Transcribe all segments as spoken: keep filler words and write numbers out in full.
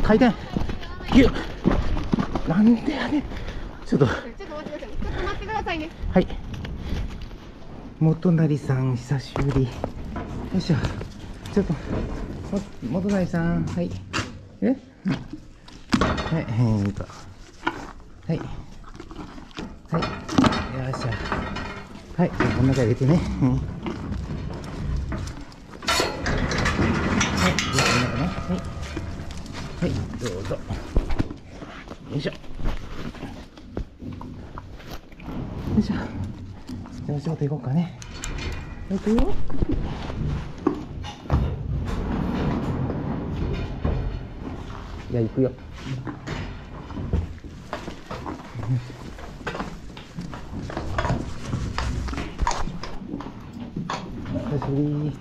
回転ギュッ、なんでやねん。ちょっとちょっと待ってください。ちょっと待ってくださいね。 はい、元成さん久しぶり。よいしょ。ちょっとも元成さん、はい、えはい、えーっとはいはい、よいしょ。はい、この中入れてね、うん、はい、この中ね、はいはい、どうぞ。よいしょよいしょ。じゃあお仕事行こうかね。行くよ。いや、行くよ。久しぶり。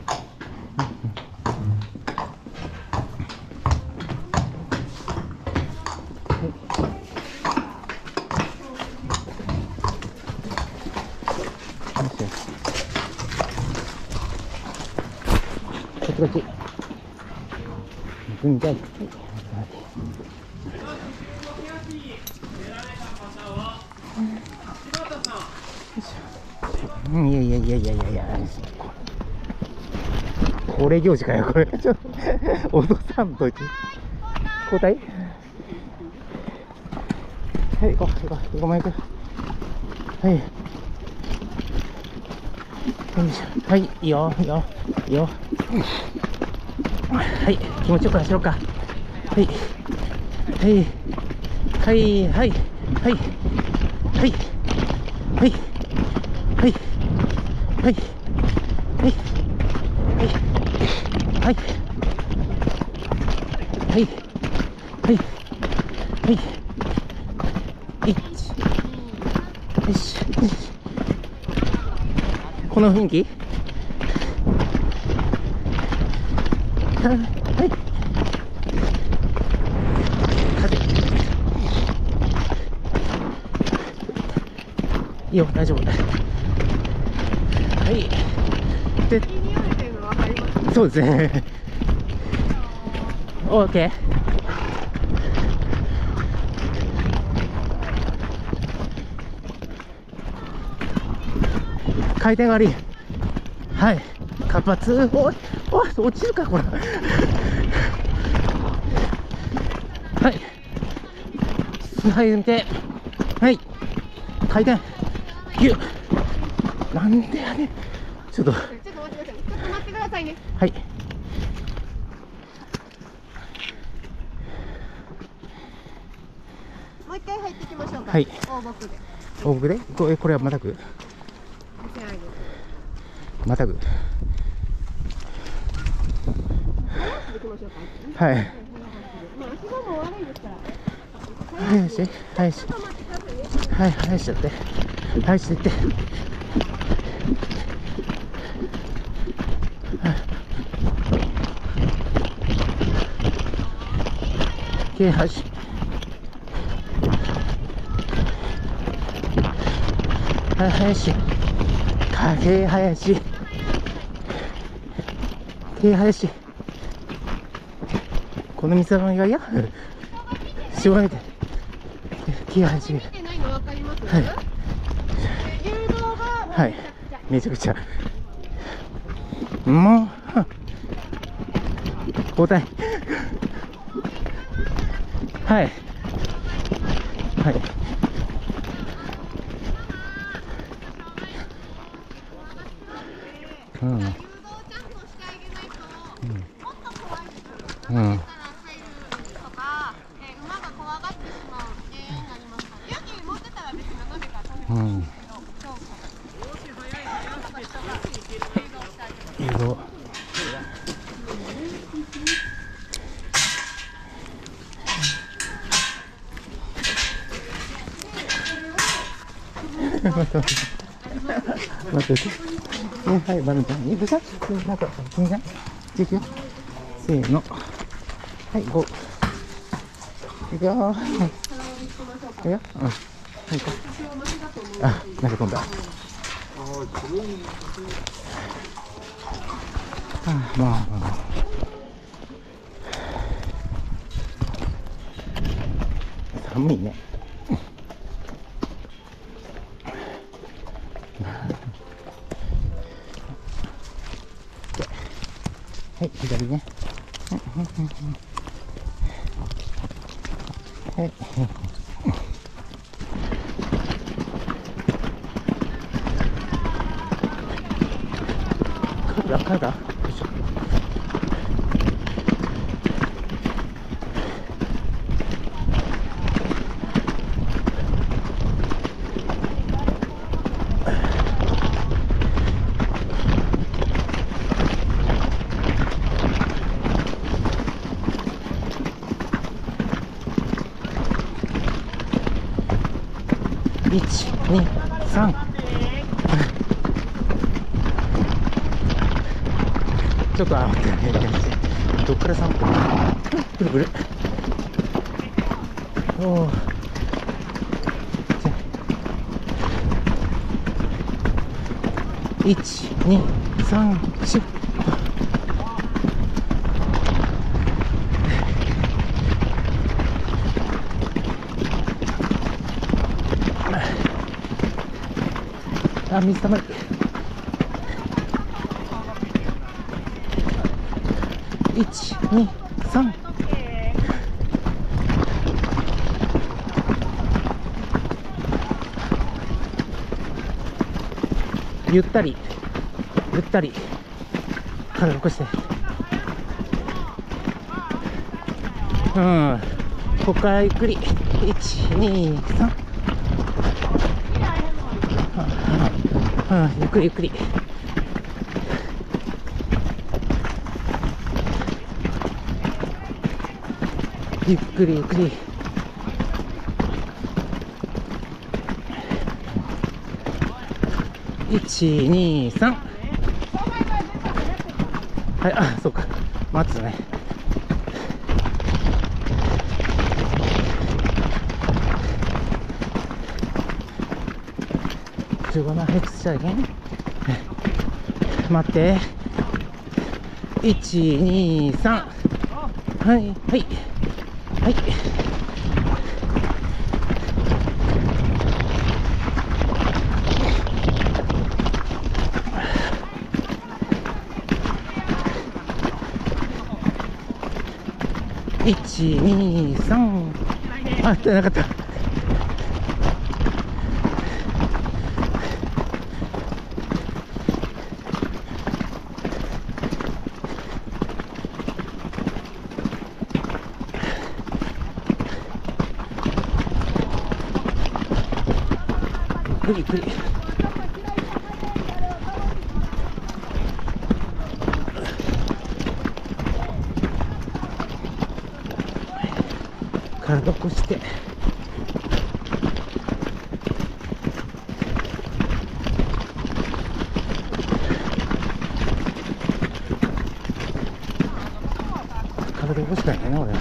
こっちこっち。行くんじゃい。うん、いやいやいやいやいやいや。恒例行事かよ、これ。ちょっと、脅さんといて。交代はい、行こう、行こう、ごめん行く。はい。よいしょ。はい、いいよ、いいよ、いいよ。はい、気持ちよく走ろうか。はい。はい。はい、はい、はい。はい。はい。はい。はい。はい。はい。はい。はい。はい。はい。いち、よし。この雰囲気。はい。風。いいよ、大丈夫。はい。で、そうですね。オーケー。回転悪い。はい。活発。おい、おい、落ちるか、これ。はい。はい、見て。はい。回転。ギュッ。なんでやねん。ちょっと。ちょっと待ってください。ちょっと待ってくださいね。はい。もう一回入ってきましょうか。はい。大僕で。大僕で、これ、これはまたぐ。またぐ。はい。はいし、はいし、はい、はいしちゃって、はいしていって。はい、はいし。はい、はいし。かけはし。けはし。この店のがや。しょうがないで。けはし。はい。はい。めちゃくちゃ。もう。交代。はい。はい。うん。うん。うん。うん。いいぞ。待って待って待って。はい、バルちゃん。いくか？なんか、君が。いくよ。せーの。はい、ゴー。いくよー。いくよ。うん。はい、行こう。あ、投げ込んだ。あ、まあまあ。 寒いね。はい、左ね。はい。カーだ、カーだ。よいしょ。いち、に、さん。ちょっと余ってるね。どっからさんぷん。くるくる。おお。いち、に、さん、よん。あ、水たまり。いち、に、さん。ゆったり、ゆったり、体起こして。うん。ここからゆっくり。いち、に、さん。うん、ゆっくりゆっくり。ゆっくりゆっくり。いち、に、さん。はい、あ、そうか。待つね。じゅうごまん早くしちゃいけん。待って。いち、に、さん。はい、はい、はい。いち、に、さん。あ、足りなかった。ゆっくりゆっくり。体起こして。体起こしたいね、俺は。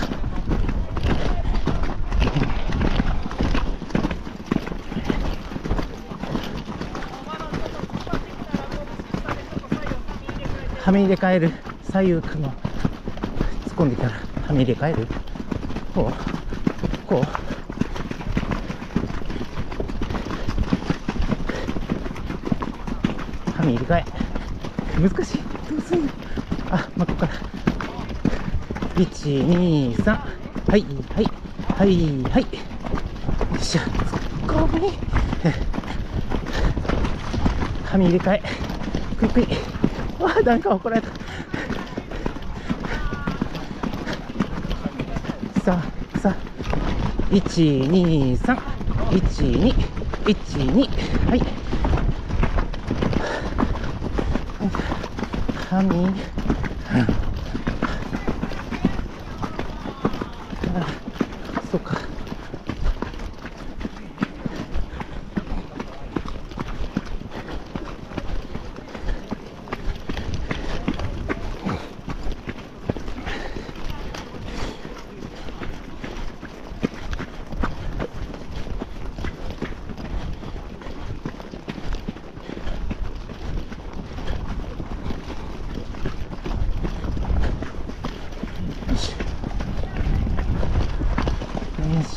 はみ入れ替える。左右かの突っ込んできたらはみ入れ替える。こうこう。はみ入れ替え難しい。どうすんの。あ、まあ、ここからいち、に、さん。はいはいはいはい。よっしゃ、突っ込み。はみ入れ替えクイクイ。わあ、なんか怒られた。さあさあ、いち、に、さん。いち、に、いち、に。はい。はみ。あ、そうか。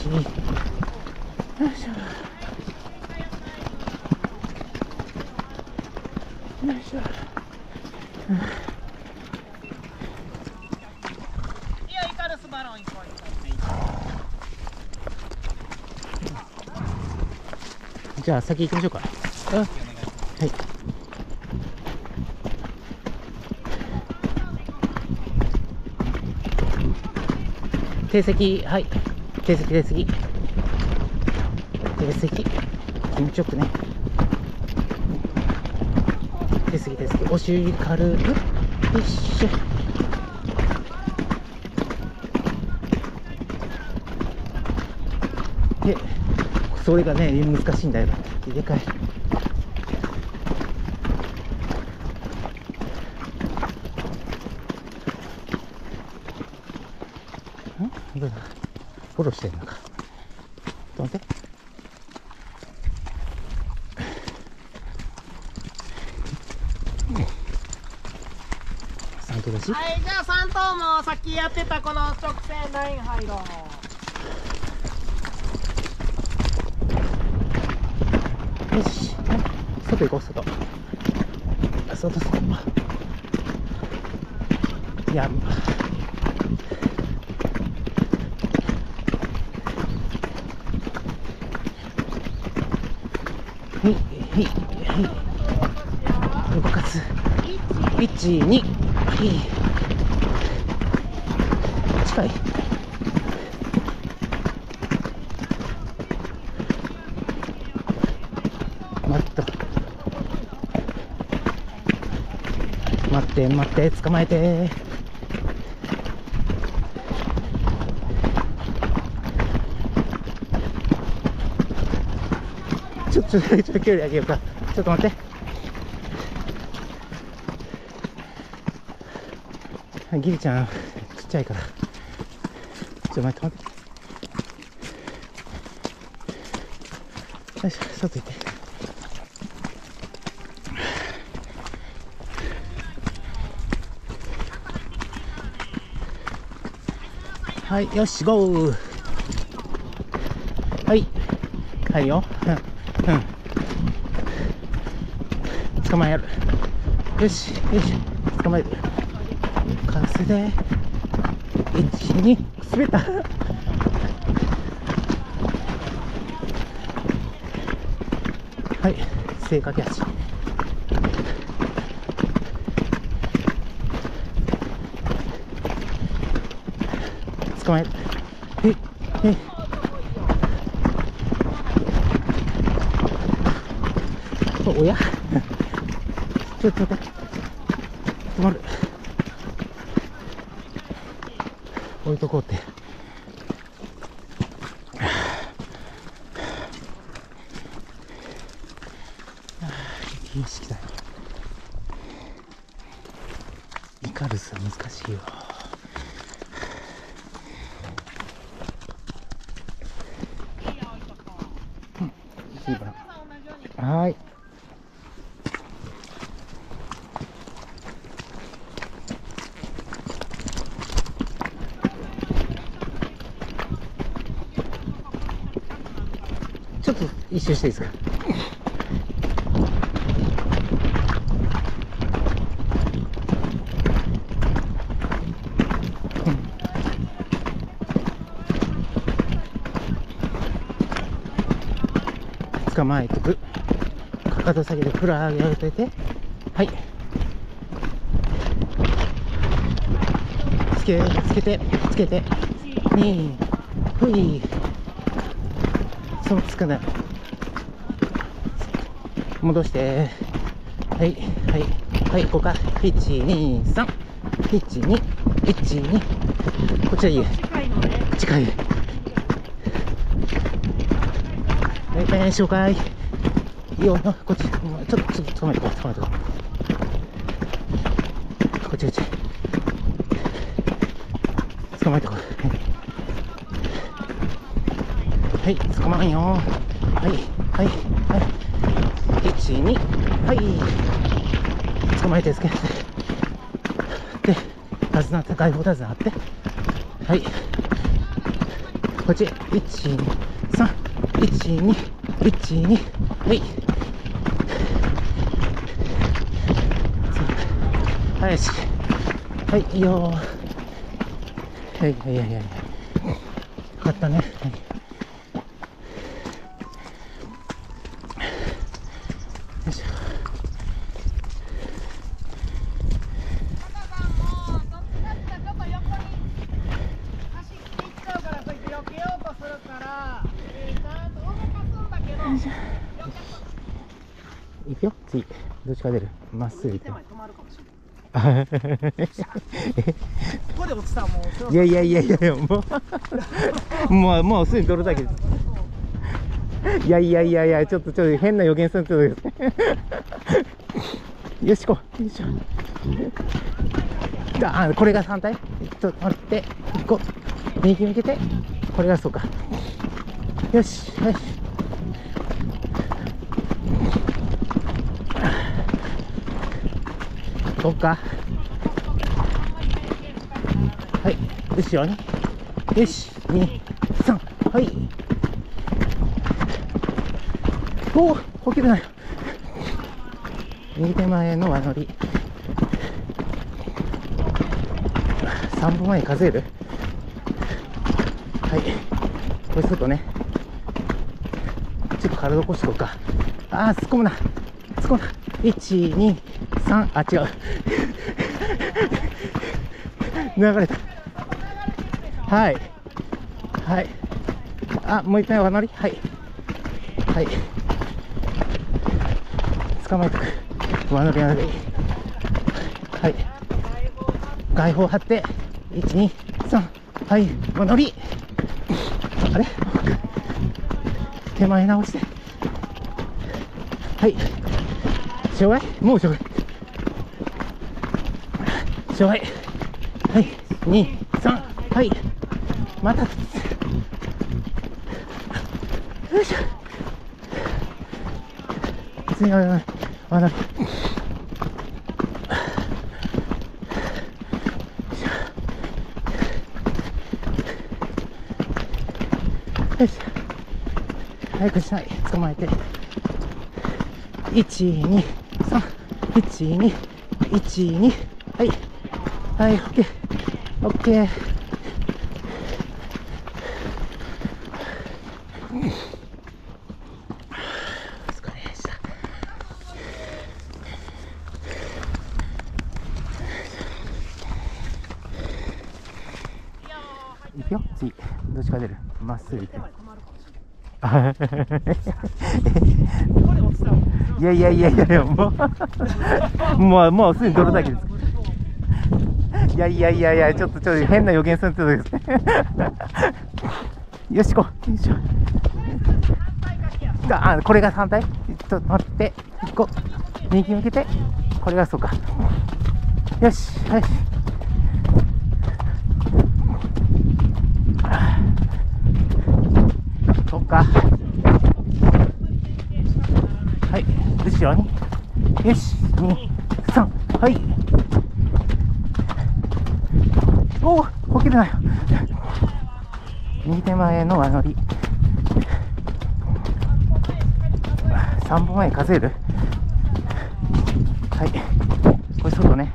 しよいしょよいしょ。 いや、イカルスバロン行こう。 じゃあ先行きましょうか。あ、はい。定席、はい。定席、定席。定席。気持ちよくね。定席、定席。お尻軽く。よいしょ。で、それがね、難しいんだよ。でかい。んどうだ、フォローしてるのか。ちょっと待って。三等だし。 はい、じゃあさん頭もさっきやってたこの直線ライン入ろう。 よし、外行こう、外。あ、外、外。いや、はい、はい、はい。動かす。いち、に、はい。近い。待った。待って待って、捕まえて。ちょっと、ちょっと距離上げようか。ちょっと待って。ギリちゃん、ちっちゃいから。ちょっと待って、待って。よいしょ、外行って。はい、よし、ゴー。はい。はいよ。うん。うん。捕まえる。よし、よし。捕まえる。風で。いち、に、滑った。はい。正確足。捕まえる。え、え。おやちょっと待って。止まる。置いとこうって。雪景色だよ。イカルスは難しいよ。はい。ちょっと一周していいですか。捕まえてく。かかと先でフラ上げてて、はい。つけ、つけて、つけて、に、ふい。そのつかない。戻して、はい、はい、はい、こうか。いち、に、さん。いち、に、いち、に。こっちはいい。近いのね。近い。はい、えー、紹介。いいよ、こっち、ちょっと、ちょっと、捕まえてこう、捕まえてこう。こっち、こっち。捕まえてこう。はい、捕まんよ。はい、はい、はい。いち、に、はい。捕まえて、つけて。で、手綱、外方手綱あって。はい。 こっち。いち、に、さん、いち、に、いち、に、はい。はい、よし。はい、いいよー。はい、はい、はい、はい。よかったね。はい。よいしょ。行くよ、次。どっちから出る？まっすぐ行くよ。 ここで落ちたらもう。 いやいやいやいや、もう、もう、もうすぐに取るだけです。いやいやいやいや、ちょっと、ちょっと変な予言するってことです。よし、行こう。よいしょ。あ、これが反対？ちょっと待って、行こう。右向けて、これがそうか。よし、よし。こうか。はい、後ろに。よし、に、さん、はい。おお、こけるなよ。右手前の輪乗り。さんぼんまえ数える？はい。これするとね、ちょっと体起こしておこうか。あー、突っ込むな。突っ込むな。いち、に、さん、あ、違う。流れた。はい。はい。あ、もう一回輪乗り。はい。はい。捕まえてく。輪乗り輪乗り。はい。外砲張って、いち、に、さん、はい、輪乗り。あれ？手前直して。はい。障害？もう障害。障害。はい、に、さん、はい。また。よいしょ。次は、輪乗り。よし。早くしない。捕まえて。いち、に、さん、いち、に、いち、に、はい。はい、オッケー。オッケー。お疲れでした。行くよ、次。どっちから出る？まっすぐ行くよ。いやいやいやいや、もう、もう、もうすぐに取るだけです。いやいやいやいや、ちょっと、ちょっと変な予言するってことです。よし、行こう。よいしょ。あ、これが反対？ちょっと待って、行こう。右向けて、これがそうか。よし、はい。そうか。はい、後ろに。よし、に、さん、はい。おお、こけるなよ。右手前の輪乗り。さんぼんまえ数える？はい。これ外ね。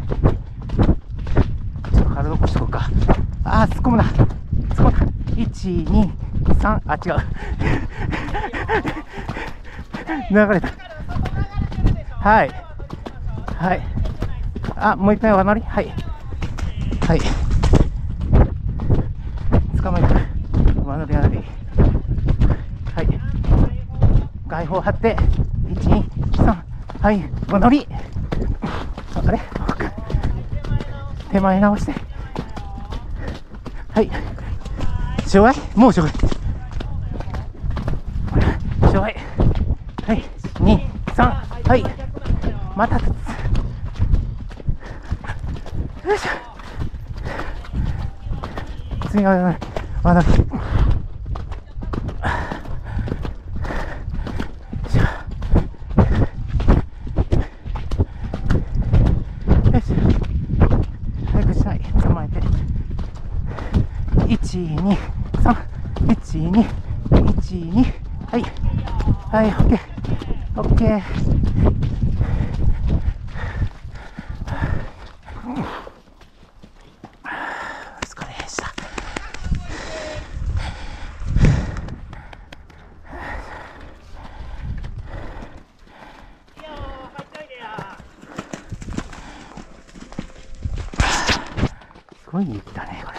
ちょっと体起こしとこうか。あー、突っ込むな。突っ込むな。いち、に、さん、あ、違う。流れた。はい。はい。あ、もう一回輪乗り。はい。はい。捕まえてく。輪乗り輪乗り。はい。外砲張って、いち、に、さん、はい、輪乗り。あれ？手前直して。はい。障害？もう障害。障害。はい。に、さん、はい。また。よいしょ。次は、まだ。よいしょ。よし。早くしない。捕まえて。いち、に、さん、 いちにいちにはいはい、オッケーオッケー。お疲れでした。すごい雪だねこれ。